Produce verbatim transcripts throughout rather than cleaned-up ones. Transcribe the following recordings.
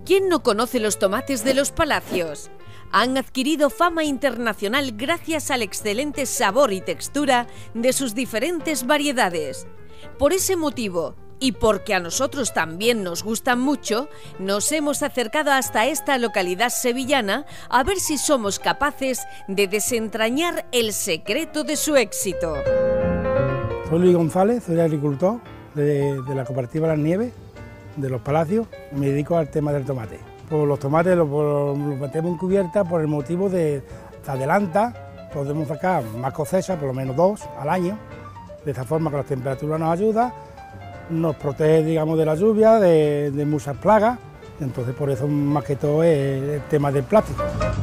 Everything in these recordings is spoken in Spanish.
¿Quién no conoce los tomates de Los Palacios? Han adquirido fama internacional gracias al excelente sabor y textura de sus diferentes variedades. Por ese motivo, y porque a nosotros también nos gustan mucho, nos hemos acercado hasta esta localidad sevillana a ver si somos capaces de desentrañar el secreto de su éxito. Soy Luis González, soy agricultor de, de la cooperativa Las Nieves, de Los Palacios. Me dedico al tema del tomate. Pues los tomates los, los metemos en cubierta por el motivo de se adelanta, podemos sacar más cosechas, por lo menos dos al año. De esta forma que la temperatura nos ayuda, nos protege, digamos, de la lluvia, de, de muchas plagas. Entonces por eso más que todo es el tema del plástico.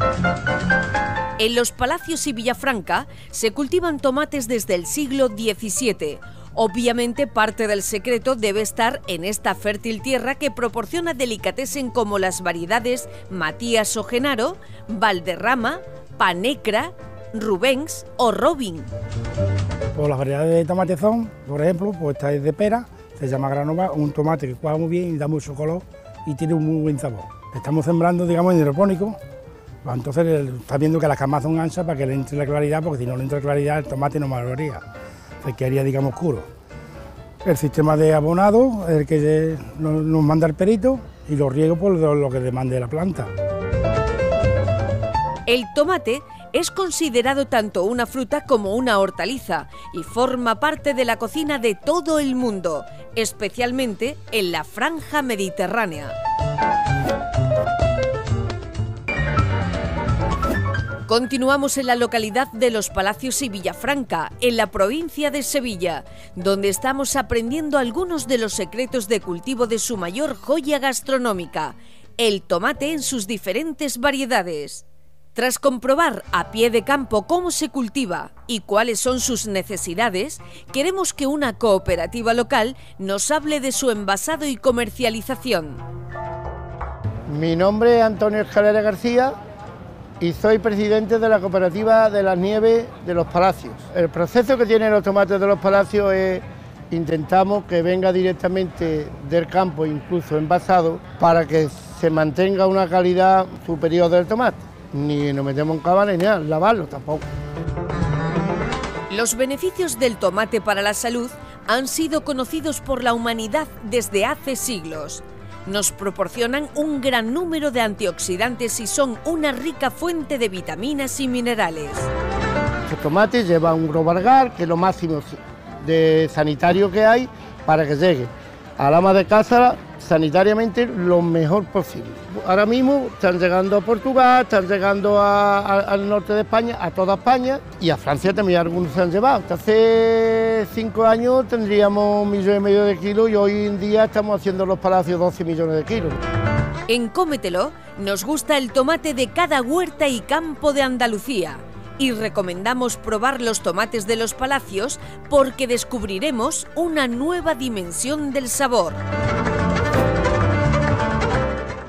En Los Palacios y Villafranca se cultivan tomates desde el siglo diecisiete. Obviamente parte del secreto debe estar en esta fértil tierra que proporciona delicatessen como las variedades Matías o Genaro, Valderrama, Panecra, Rubens o Robin. Pues las variedades de tomate son, por ejemplo, pues esta es de pera, se llama Granova, un tomate que cuaja muy bien y da mucho color y tiene un muy buen sabor. Estamos sembrando, digamos, en hidropónico, pues entonces está viendo que las camas son anchas para que le entre la claridad, porque si no le entra claridad el tomate no maduraría. Se quedaría, digamos, oscuro. El sistema de abonado es el que nos manda el perito y lo riego por lo que demande la planta. El tomate es considerado tanto una fruta como una hortaliza y forma parte de la cocina de todo el mundo, especialmente en la franja mediterránea. Continuamos en la localidad de Los Palacios y Villafranca, en la provincia de Sevilla, donde estamos aprendiendo algunos de los secretos de cultivo de su mayor joya gastronómica, el tomate en sus diferentes variedades. Tras comprobar a pie de campo cómo se cultiva y cuáles son sus necesidades, queremos que una cooperativa local nos hable de su envasado y comercialización. Mi nombre es Antonio Escalera García y soy presidente de la cooperativa de Las Nieves de Los Palacios. El proceso que tienen los tomates de Los Palacios es, intentamos que venga directamente del campo, incluso envasado, para que se mantenga una calidad superior del tomate. Ni nos metemos en cabales ni nada, lavarlo tampoco. Los beneficios del tomate para la salud han sido conocidos por la humanidad desde hace siglos. Nos proporcionan un gran número de antioxidantes y son una rica fuente de vitaminas y minerales. El tomate lleva un grobargar, que es lo máximo de sanitario que hay, para que llegue al ama de casa sanitariamente lo mejor posible. Ahora mismo están llegando a Portugal, están llegando a, a, al norte de España, a toda España, y a Francia también algunos se han llevado. Hace cinco años tendríamos un millón y medio de kilos y hoy en día estamos haciendo en Los Palacios doce millones de kilos. En Cómetelo nos gusta el tomate de cada huerta y campo de Andalucía y recomendamos probar los tomates de Los Palacios porque descubriremos una nueva dimensión del sabor.